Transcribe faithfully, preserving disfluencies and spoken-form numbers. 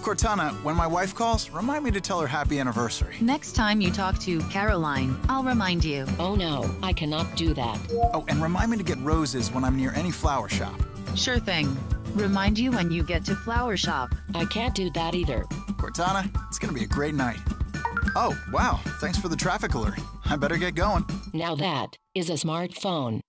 Cortana, when my wife calls, remind me to tell her happy anniversary. Next time you talk to Caroline, I'll remind you. Oh no, I cannot do that. Oh, and remind me to get roses when I'm near any flower shop. Sure thing. Remind you when you get to flower shop. I can't do that either. Cortana, it's gonna be a great night. Oh, wow, thanks for the traffic alert. I better get going. Now that is a smartphone.